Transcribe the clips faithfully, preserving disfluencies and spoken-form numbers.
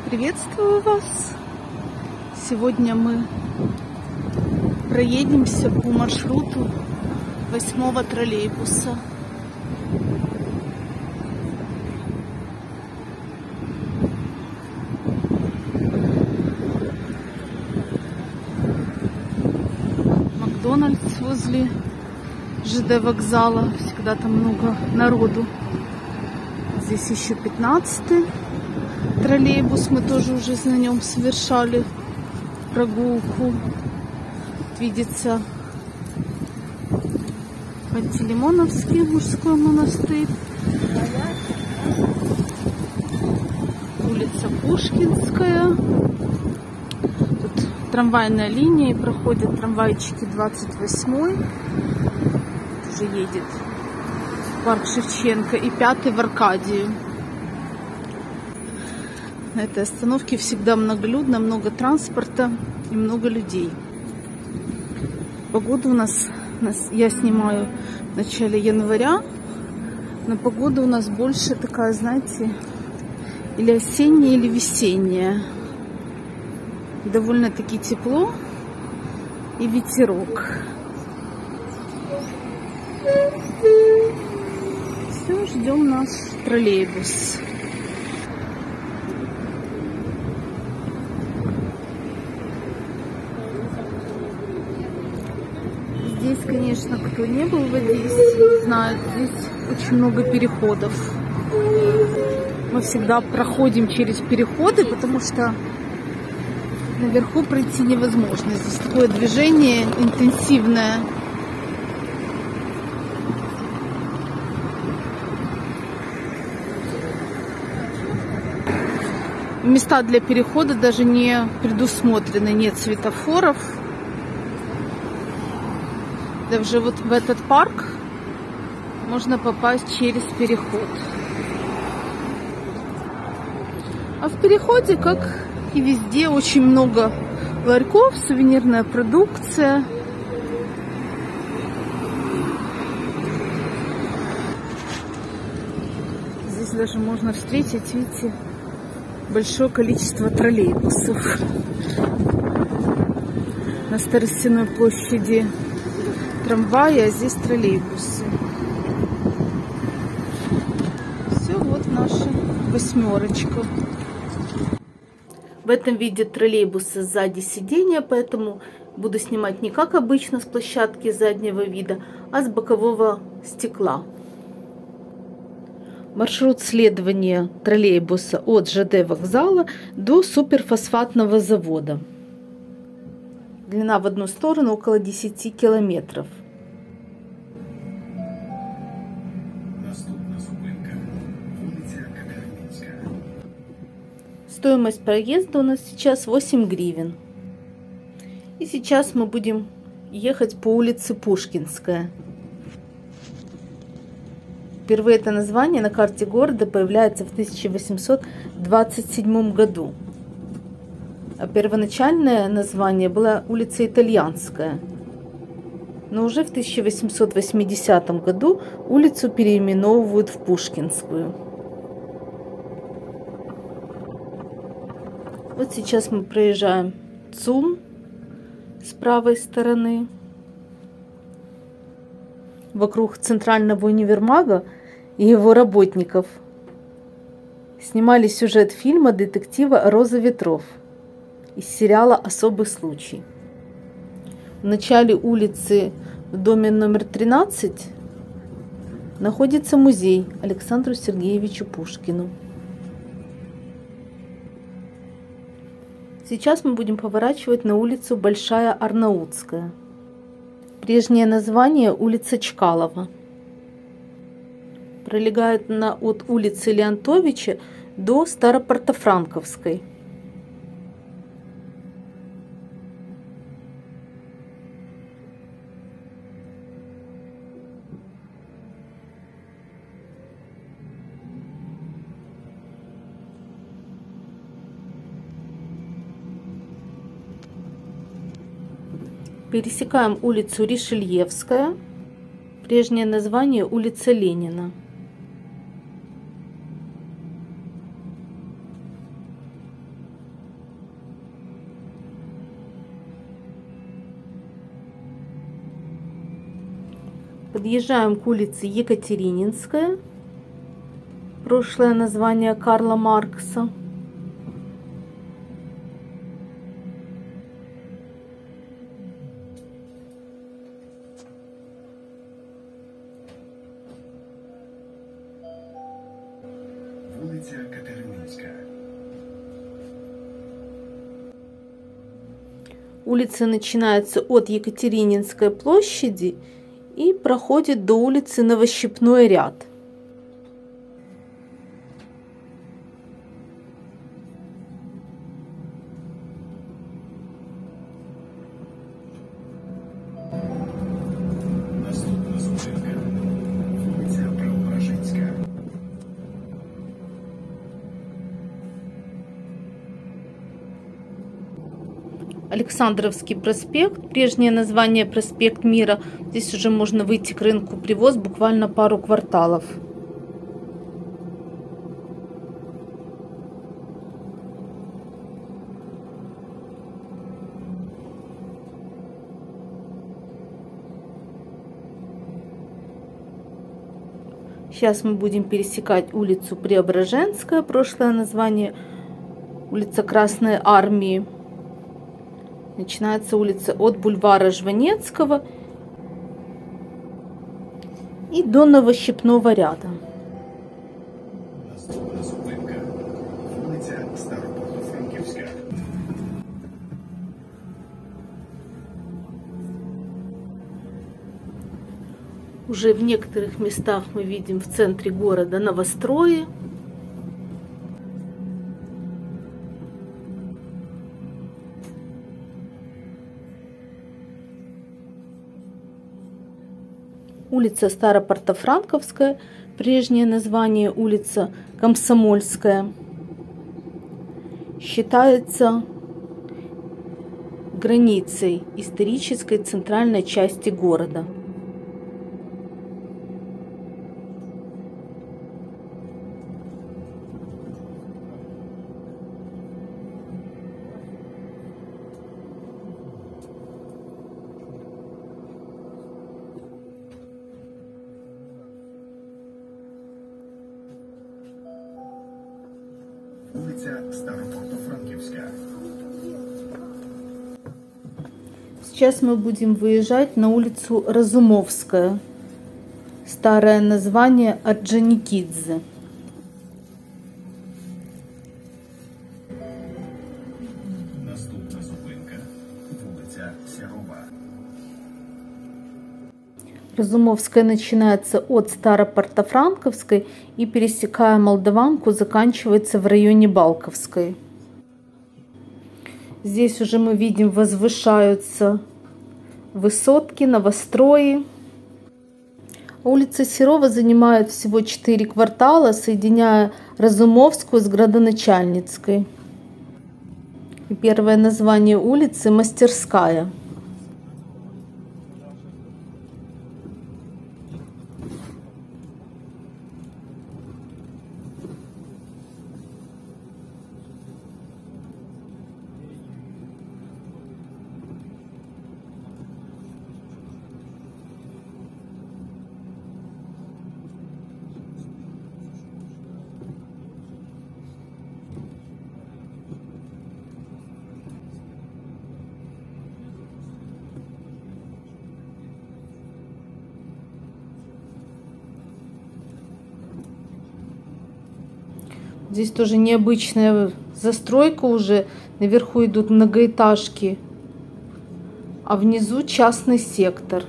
Приветствую вас! Сегодня мы проедемся по маршруту восьмого троллейбуса. Макдональдс возле ЖД вокзала. Всегда там много народу. Здесь еще пятнадцатый троллейбус. Мы тоже уже на нем совершали прогулку. Видится Пантелеймоновский мужской монастырь. Улица Пушкинская. Тут трамвайная линия, и проходят трамвайчики двадцать восьмой. Уже едет парк Шевченко, и пятый в Аркадию. На этой остановке всегда многолюдно, много транспорта и много людей. Погода у нас, я снимаю в начале января, но погода у нас больше такая, знаете, или осенняя, или весенняя. Довольно-таки тепло и ветерок. Все, ждем наш троллейбус. Здесь, конечно, кто не был в Одессе, знает, здесь очень много переходов. Мы всегда проходим через переходы, потому что наверху пройти невозможно. Здесь такое движение интенсивное. Места для перехода даже не предусмотрены, нет светофоров. Даже вот в этот парк можно попасть через переход. А в переходе, как и везде, очень много ларьков, сувенирная продукция. Здесь даже можно встретить, видите, большое количество троллейбусов. На Старостяной площади трамваи, а здесь троллейбусы. Все, вот наша восьмерочка. В этом виде троллейбуса сзади сиденья, поэтому буду снимать не как обычно с площадки заднего вида, а с бокового стекла. Маршрут следования троллейбуса от ЖД вокзала до суперфосфатного завода. Длина в одну сторону около десяти километров. Стоимость проезда у нас сейчас восемь гривен. И сейчас мы будем ехать по улице Пушкинская. Впервые это название на карте города появляется в тысяча восемьсот двадцать седьмом году. А первоначальное название было улица Итальянская. Но уже в тысяча восемьсот восьмидесятом году улицу переименовывают в Пушкинскую. Вот сейчас мы проезжаем ЦУМ с правой стороны. Вокруг центрального универмага и его работников снимали сюжет фильма детектива «Роза ветров» из сериала «Особый случай». В начале улицы, в доме номер тринадцать, находится музей Александру Сергеевичу Пушкину. Сейчас мы будем поворачивать на улицу Большая Арнаутская. Прежнее название улица Чкалова. Пролегает она от улицы Леонтовича до Старопортофранковской. Пересекаем улицу Ришельевская. Прежнее название улица Ленина. Подъезжаем к улице Екатерининская, прошлое название Карла Маркса. Улица Катерининская. Улица начинается от Екатерининской площади и проходит до улицы Новощипной ряд. Наступна зупинка. Вулиця Преображенська. Александровский проспект, прежнее название проспект Мира. Здесь уже можно выйти к рынку Привоз буквально пару кварталов. Сейчас мы будем пересекать улицу Преображенская, прошлое название улица Красной Армии. Начинается улица от бульвара Жванецкого и до Новощипного ряда. Наступна зупинка. Вулиця Старопортофранківська. Уже в некоторых местах мы видим в центре города новострои. Улица Старопортофранковская, прежнее название улица Комсомольская, считается границей исторической центральной части города. Улиця Старопортофранківська. Сейчас мы будем выезжать на улицу Разумовская, старое название Орджоникидзе. Наступна зупинка. Вулиця Сірова. Разумовская начинается от Старопортофранковской и, пересекая Молдаванку, заканчивается в районе Балковской. Здесь уже мы видим, возвышаются высотки, новострои. Улица Серова занимает всего четыре квартала, соединяя Разумовскую с Градоначальницкой. И первое название улицы – Мастерская. Здесь тоже необычная застройка уже. Наверху идут многоэтажки, а внизу частный сектор.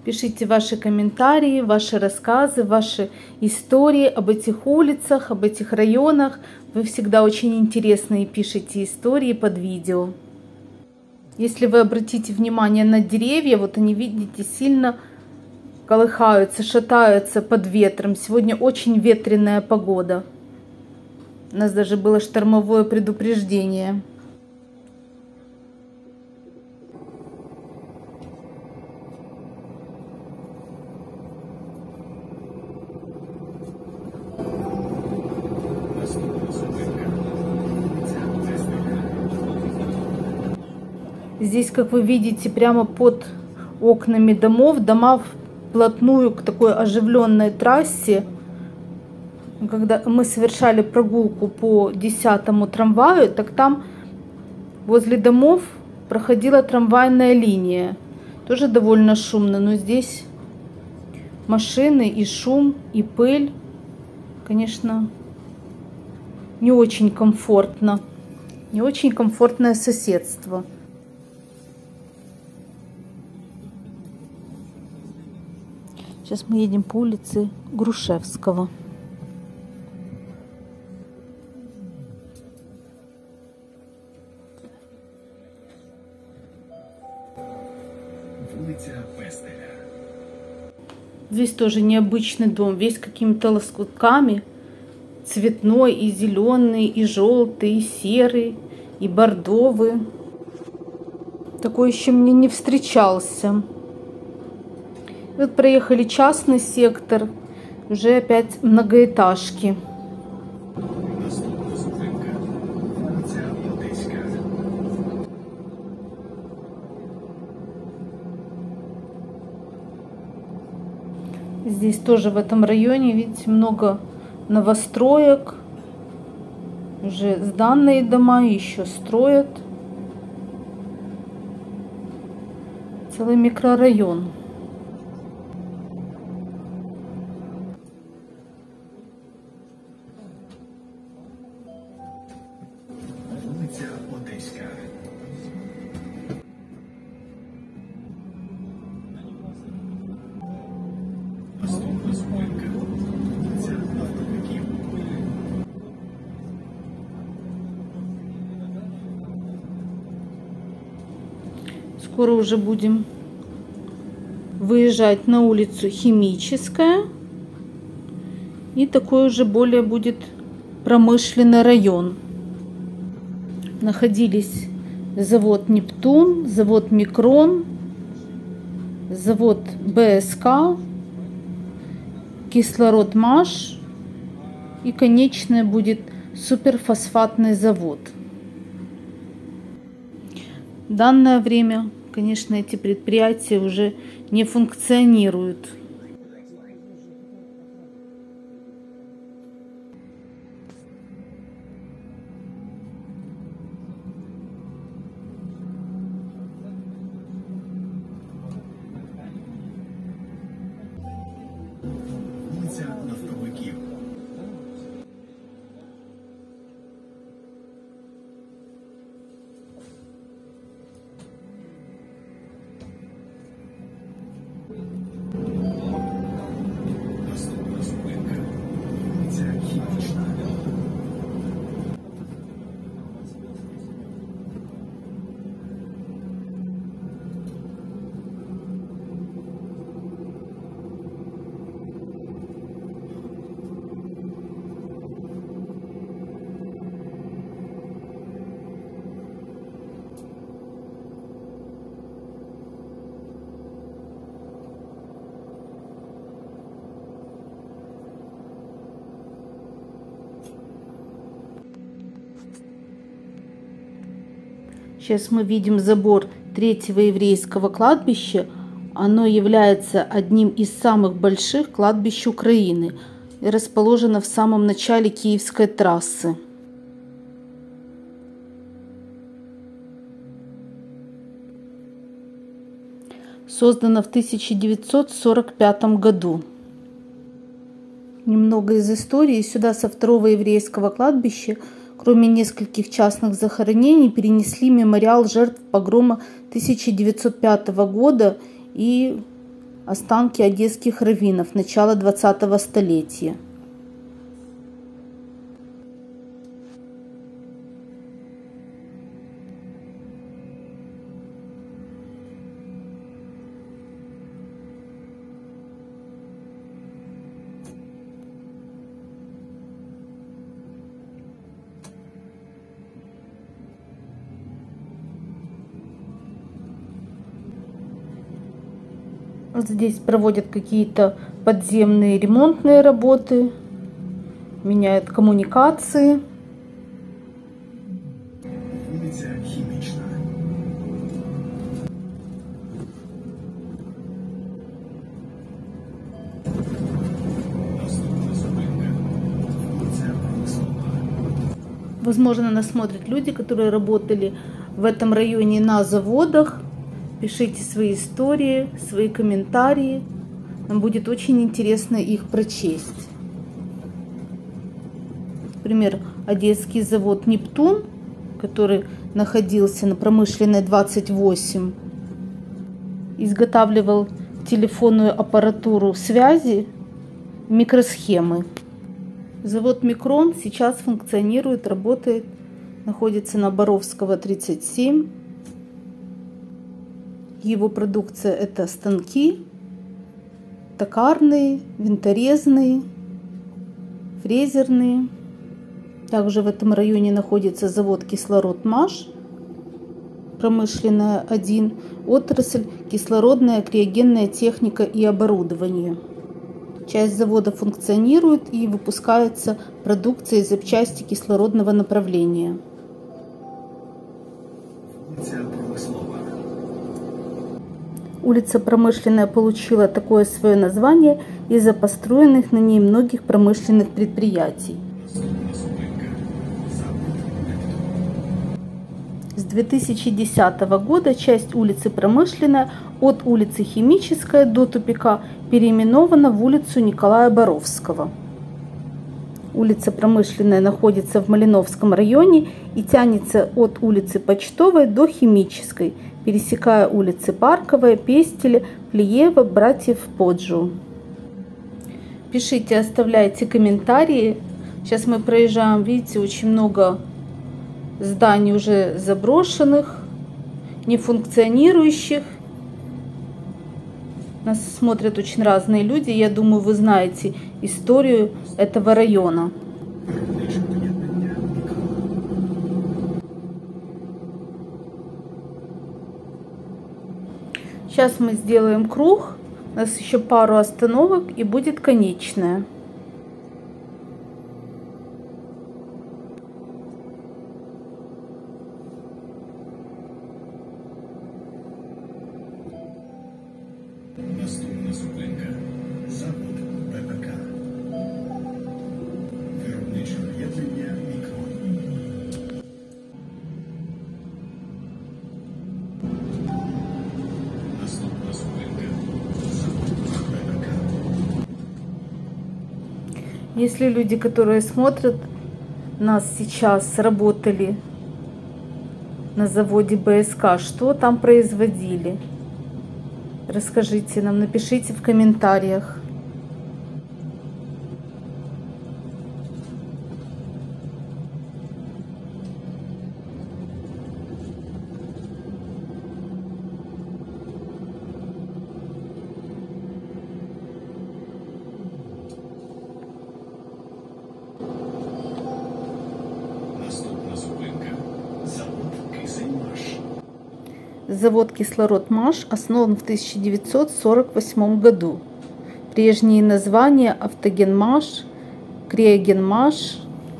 Пишите ваши комментарии, ваши рассказы, ваши истории об этих улицах, об этих районах. Вы всегда очень интересные пишете истории под видео. Если вы обратите внимание на деревья, вот они, видите, сильно колыхаются, шатаются под ветром. Сегодня очень ветреная погода. У нас даже было штормовое предупреждение. Здесь, как вы видите, прямо под окнами домов, дома вплотную к такой оживленной трассе. Когда мы совершали прогулку по десятому трамваю, так там возле домов проходила трамвайная линия. Тоже довольно шумно, но здесь машины и шум, и пыль. Конечно, не очень комфортно. Не очень комфортное соседство. Сейчас мы едем по улице Грушевского. Улиця Пестеля. Здесь тоже необычный дом, весь какими-то лоскутками. Цветной, и зеленый, и желтый, и серый, и бордовый. Такой еще мне не встречался. Вот проехали частный сектор, уже опять многоэтажки. Наступна зупинка. Вулиця Одеська. Здесь тоже в этом районе, видите, много новостроек. Уже сданные дома еще строят. Целый микрорайон. Вулиця Одеська. Наступна зупинка. Вулиця Автовиків. Скоро уже будем выезжать на улицу Химическая. И такой уже более будет промышленный район. Находились завод Нептун, завод Микрон, завод БСК, Кислородмаш и конечное будет суперфосфатный завод. В данное время, конечно, эти предприятия уже не функционируют. Вулиця Нафтовиків. Наступна зупинка. Вулиця Хімічна. Сейчас мы видим забор третьего еврейского кладбища. Оно является одним из самых больших кладбищ Украины и расположено в самом начале Киевской трассы. Создано в тысяча девятьсот сорок пятом году. Немного из истории. Сюда со второго еврейского кладбища, кроме нескольких частных захоронений, перенесли мемориал жертв погрома тысяча девятьсот пятого года и останки одесских раввинов начала двадцатого столетия. Вот здесь проводят какие-то подземные ремонтные работы, меняют коммуникации. Вулиця Хімічна. Наступна зупинка. Вулиця Промислова. Возможно, нас смотрят люди, которые работали в этом районе на заводах. Пишите свои истории, свои комментарии. Нам будет очень интересно их прочесть. Например, одесский завод «Нептун», который находился на Промышленной двадцать восемь, изготавливал телефонную аппаратуру связи, микросхемы. Завод «Микрон» сейчас функционирует, работает, находится на Боровского тридцать семь. Его продукция – это станки, токарные, винторезные, фрезерные. Также в этом районе находится завод «Кислород-Маш», промышленная один, отрасль кислородная, криогенная техника и оборудование. Часть завода функционирует и выпускается продукция и запчасти кислородного направления. Вулиця Промислова. Улица Промышленная получила такое свое название из-за построенных на ней многих промышленных предприятий. Наступна зупинка. Завод «Нептун». С две тысячи десятого года часть улицы Промышленная от улицы Химическая до тупика переименована в улицу Николая Боровского. Улица Промышленная находится в Малиновском районе и тянется от улицы Почтовой до Химической, пересекая улицы Парковая, Пестеля, Плиева, Братьев Поджу. Пишите, оставляйте комментарии. Сейчас мы проезжаем, видите, очень много зданий уже заброшенных, нефункционирующих. Нас смотрят очень разные люди. Я думаю, вы знаете историю этого района. Виробниче об'єднання «Мікрон». Сейчас мы сделаем круг. У нас еще пару остановок и будет конечная. Наступна зупинка. Завод БПК. Виробниче об'єднання «Мікрон». Наступна зупинка. Завод БПК. Если люди, которые смотрят нас сейчас, работали на заводе БСК, что там производили? Расскажите нам, напишите в комментариях. Наступна зупинка. Завод «Кисень-Маш». Завод «Кислород-Маш» основан в тысяча девятьсот сорок восьмом году. Прежние названия – «Автогенмаш», «Криогенмаш».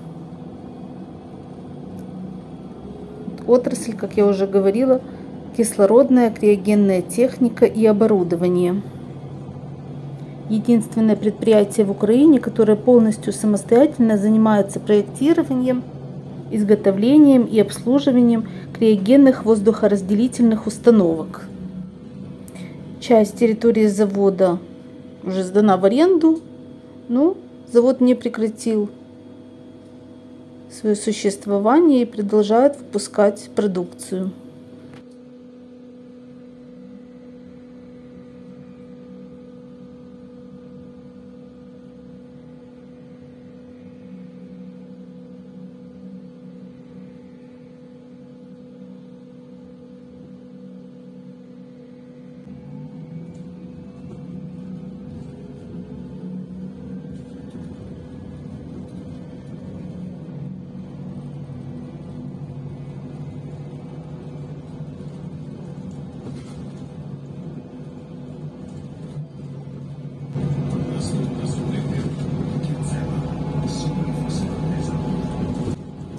Отрасль, как я уже говорила, кислородная, криогенная техника и оборудование. Единственное предприятие в Украине, которое полностью самостоятельно занимается проектированием, изготовлением и обслуживанием криогенных воздухоразделительных установок. Часть территории завода уже сдана в аренду, но завод не прекратил свое существование и продолжает выпускать продукцию.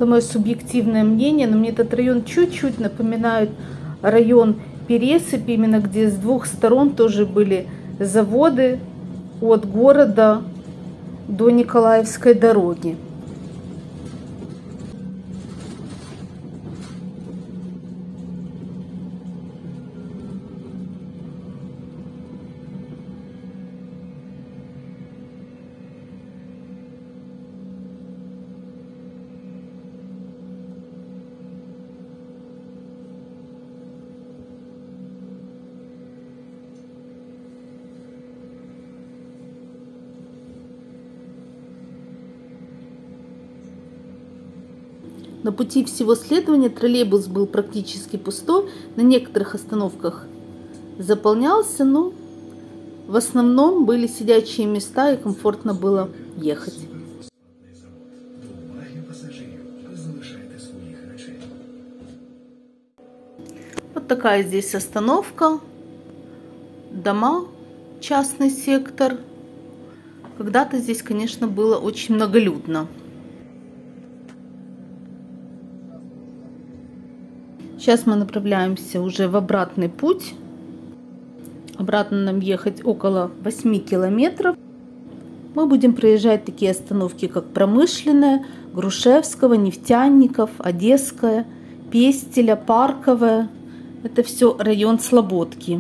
это мое субъективное мнение, но мне этот район чуть-чуть напоминает район Пересыпь, именно где с двух сторон тоже были заводы от города до Николаевской дороги. На пути всего следования троллейбус был практически пустой, на некоторых остановках заполнялся, но в основном были сидячие места и комфортно было ехать. Вот такая здесь остановка, дома, частный сектор. Когда-то здесь, конечно, было очень многолюдно. Сейчас мы направляемся уже в обратный путь. Обратно нам ехать около восьми километров. Мы будем проезжать такие остановки, как Промышленная, Грушевского, Нефтяников, Одесская, Пестеля, Парковая. Это все район Слободки.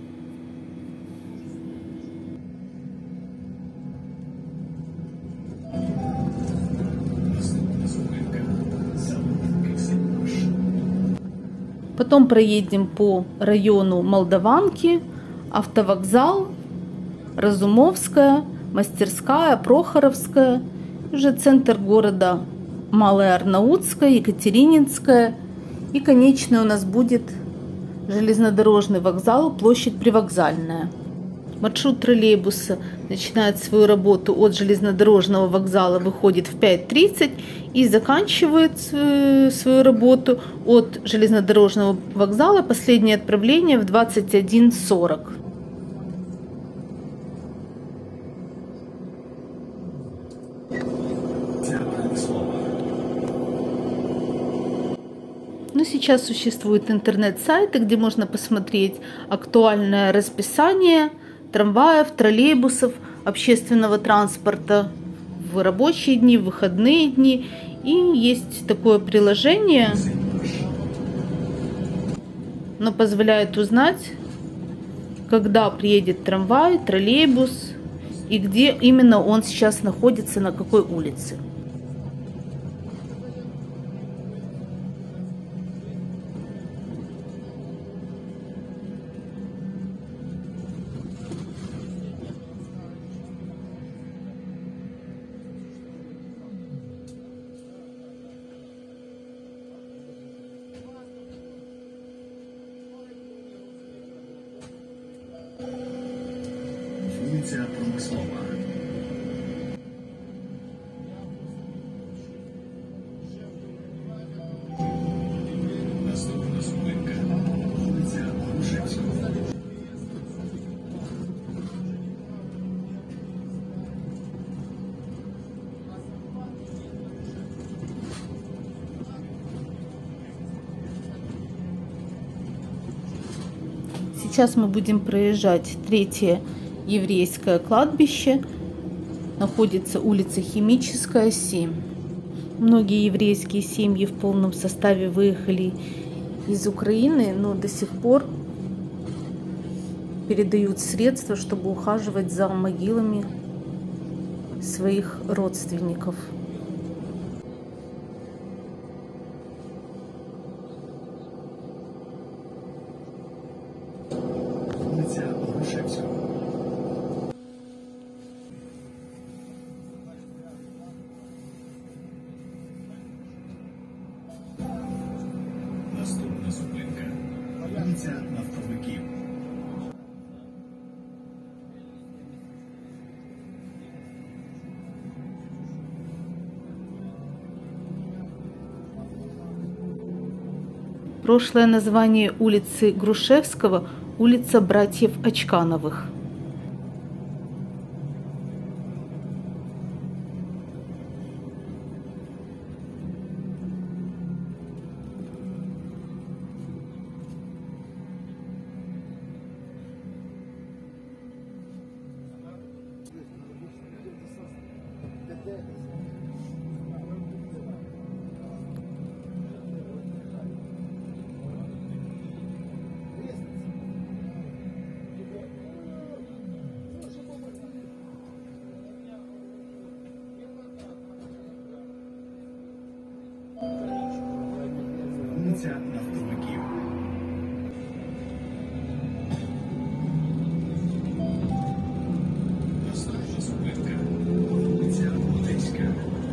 Потом проедем по району Молдаванки, Автовокзал, Разумовская, Мастерская, Прохоровская, уже центр города Малая Арнаутская, Екатерининская. И конечный у нас будет железнодорожный вокзал, площадь Привокзальная. Маршрут троллейбуса начинает свою работу от железнодорожного вокзала, выходит в пять тридцать и заканчивает свою работу от железнодорожного вокзала. Последнее отправление в двадцать один сорок. Но сейчас существуют интернет-сайты, где можно посмотреть актуальное расписание трамваев, троллейбусов, общественного транспорта в рабочие дни, в выходные дни. И есть такое приложение, оно позволяет узнать, когда приедет трамвай, троллейбус и где именно он сейчас находится, на какой улице. Вулиця Промислова. Наступна зупинка. Вулиця Грушевського. Сейчас мы будем проезжать третье еврейское кладбище. Находится улица Химическая, семь. Многие еврейские семьи в полном составе выехали из Украины, но до сих пор передают средства, чтобы ухаживать за могилами своих родственников. Вулиця Грушевського. Наступна зупинка. Вулиця Нафтовиків. Прошлое название улицы Грушевского – улица братьев Очкановых. Вулиця Нафтовиків. Наступна зупинка. Вулиця Одеська.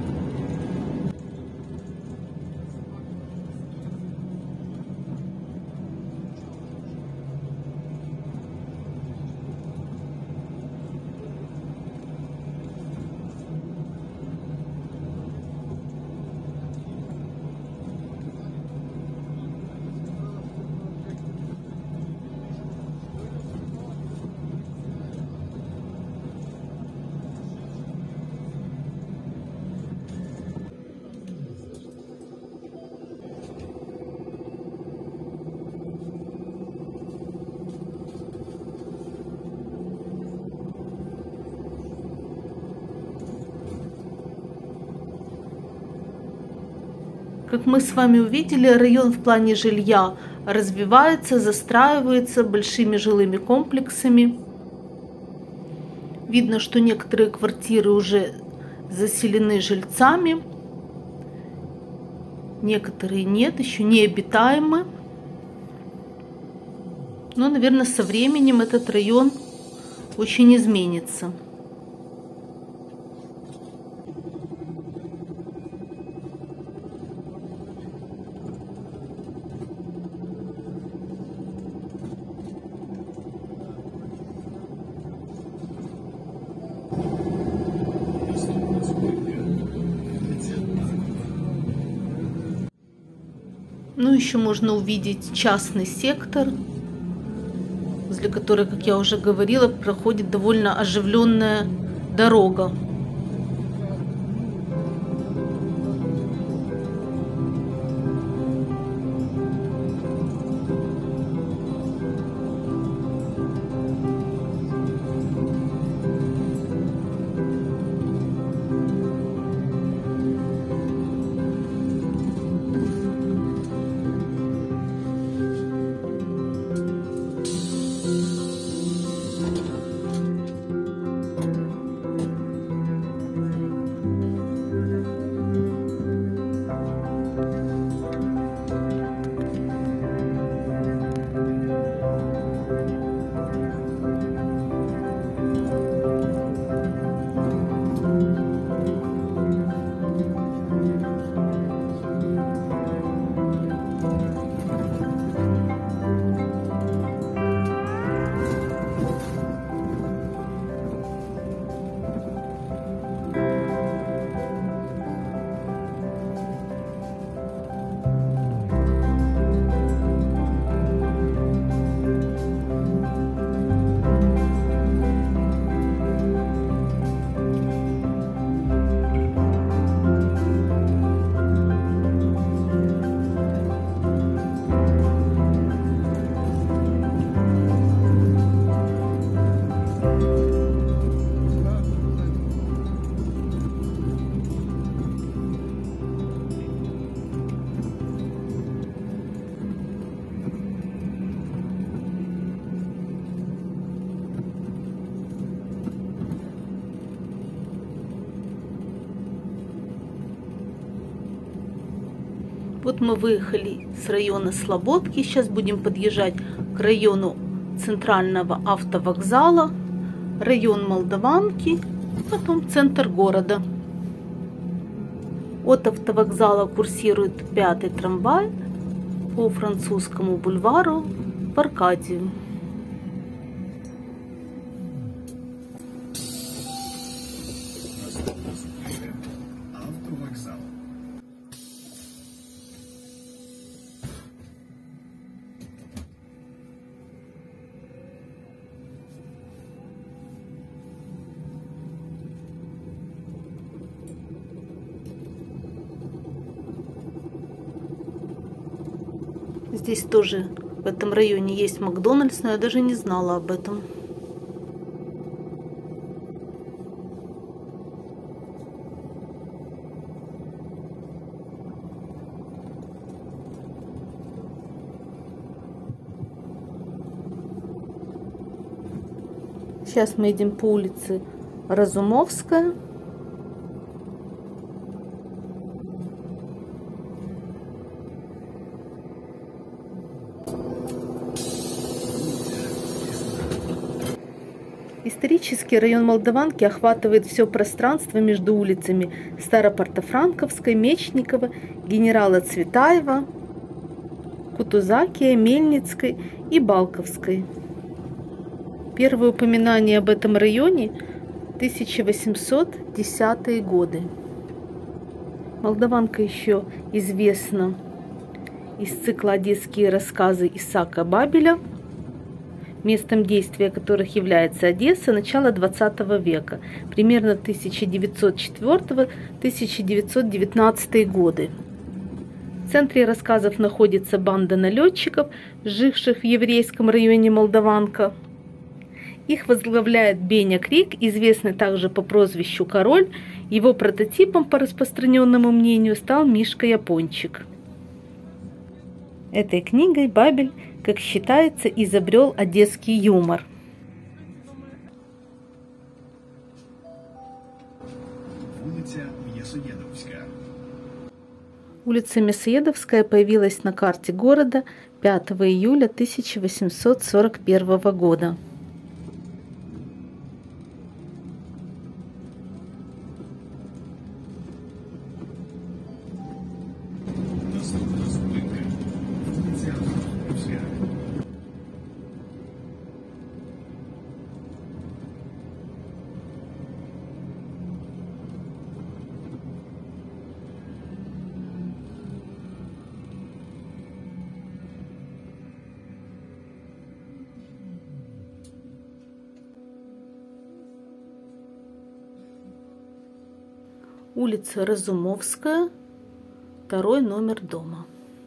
Как мы с вами увидели, район в плане жилья развивается, застраивается большими жилыми комплексами. Видно, что некоторые квартиры уже заселены жильцами, некоторые нет, еще не обитаемы. Но, наверное, со временем этот район очень изменится. Наступна зупинка. Вулиця Паркова. Ну, еще можно увидеть частный сектор, возле которой, как я уже говорила, проходит довольно оживленная дорога. Вот мы выехали с района Слободки, сейчас будем подъезжать к району центрального автовокзала, район Молдаванки, потом центр города. От автовокзала курсирует пятый трамвай по Французскому бульвару в Аркадию. Наступна зупинка. Автовокзал. Здесь тоже в этом районе есть Макдональдс, но я даже не знала об этом. Сейчас мы едем по улице Разумовская. Исторический район Молдаванки охватывает все пространство между улицами Старопортофранковской, Мечникова, генерала Цветаева, Кутузакия, Мельницкой и Балковской. Первые упоминания об этом районе – тысяча восемьсот десятые годы. Молдаванка еще известна из цикла «Одесские рассказы» Исаака Бабеля, местом действия которых является Одесса, начала двадцатого века, примерно тысяча девятьсот четвёртого — тысяча девятьсот девятнадцатые годы. В центре рассказов находится банда налетчиков, живших в еврейском районе Молдаванка. Их возглавляет Беня Крик, известный также по прозвищу Король. Его прототипом, по распространенному мнению, стал Мишка Япончик. Этой книгой Бабель, как считается, изобрел одесский юмор. Улица Мясоедовская. Улица Мясоедовская появилась на карте города пятого июля тысяча восемьсот сорок первого года. Улица Разумовская, второй номер дома.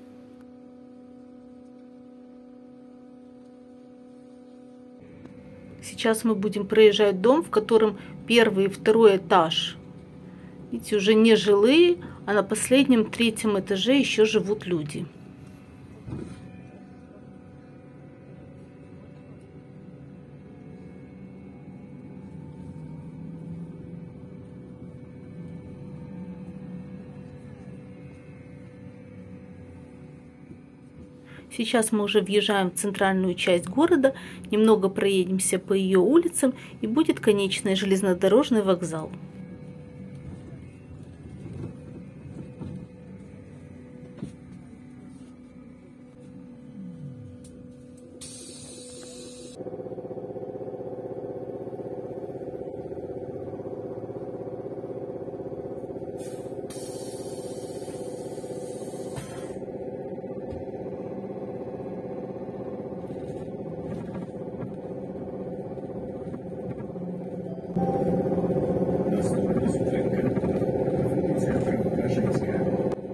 Сейчас мы будем проезжать дом, в котором первый и второй этаж, видите, уже не жилые, а на последнем третьем этаже еще живут люди. Сейчас мы уже въезжаем в центральную часть города, немного проедемся по ее улицам, и будет конечный железнодорожный вокзал. Наступна зупинка. Вулиця Преображенська.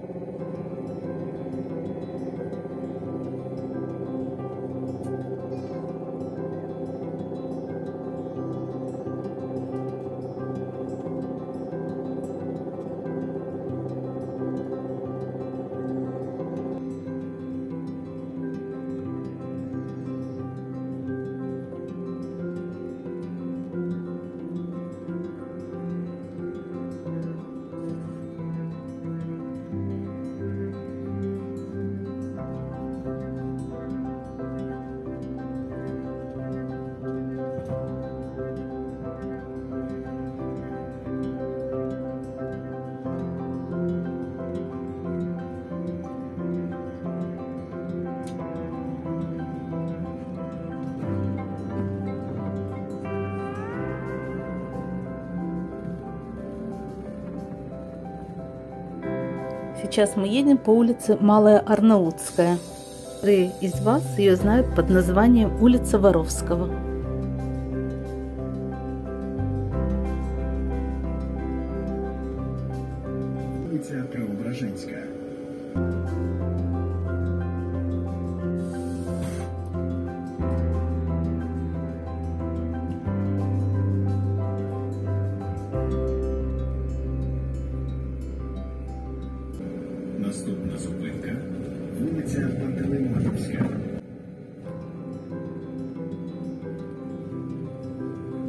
Сейчас мы едем по улице Малая Арнаутская. Некоторые из вас ее знают под названием улица Воровского. Улица Преображенська. Наступна зупинка. Вулиця Пантелеймонівська.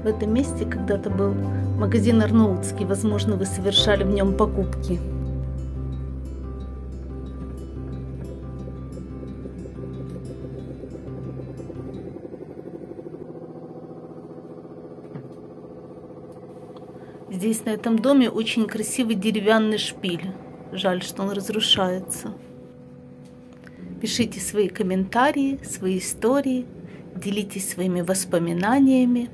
этом месте когда-то был магазин Арнаутский. Возможно, вы совершали в нем покупки. Здесь, на этом доме, очень красивый деревянный шпиль. Жаль, что он разрушается. Пишите свои комментарии, свои истории, делитесь своими воспоминаниями.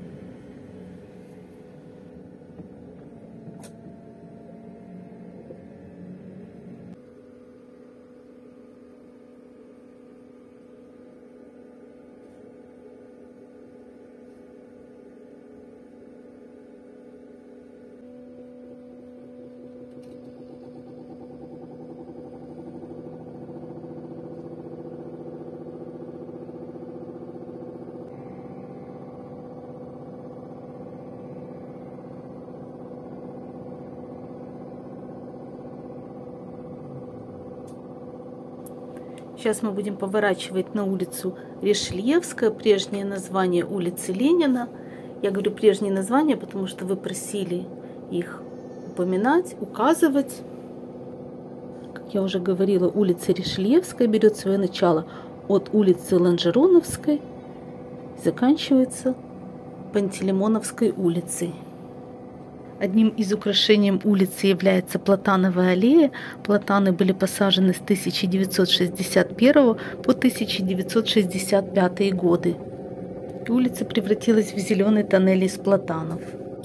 Сейчас мы будем поворачивать на улицу Ришельевская, прежнее название улицы Ленина. Я говорю прежнее название, потому что вы просили их упоминать, указывать. Как я уже говорила, улица Ришельевская берет свое начало от улицы Ланжероновской и заканчивается Пантелеймоновской улицей. Одним из украшений улицы является платановая аллея. Платаны были посажены с тысяча девятьсот шестьдесят первого по тысяча девятьсот шестьдесят пятый годы. И улица превратилась в зеленый тоннель из платанов.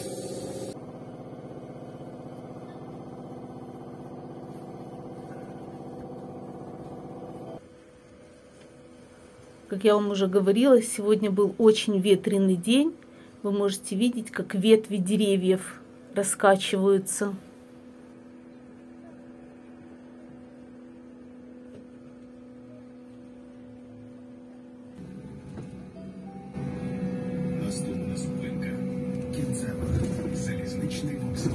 Как я вам уже говорила, сегодня был очень ветреный день. Вы можете видеть, как ветви деревьев раскачиваются. Наступна зупинка. Кінцева. Залізничний вокзал.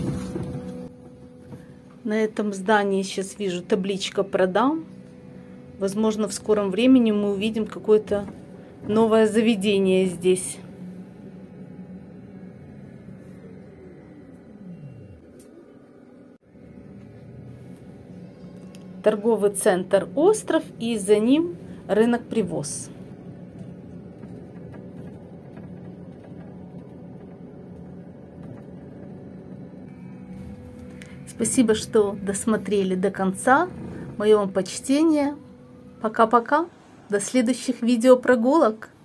На этом здании сейчас вижу табличка «Продам». Возможно, в скором времени мы увидим какое-то новое заведение здесь. Торговый центр «Остров» и за ним рынок «Привоз». Спасибо, что досмотрели до конца. Мое вам почтение. Пока-пока. До следующих видеопрогулок.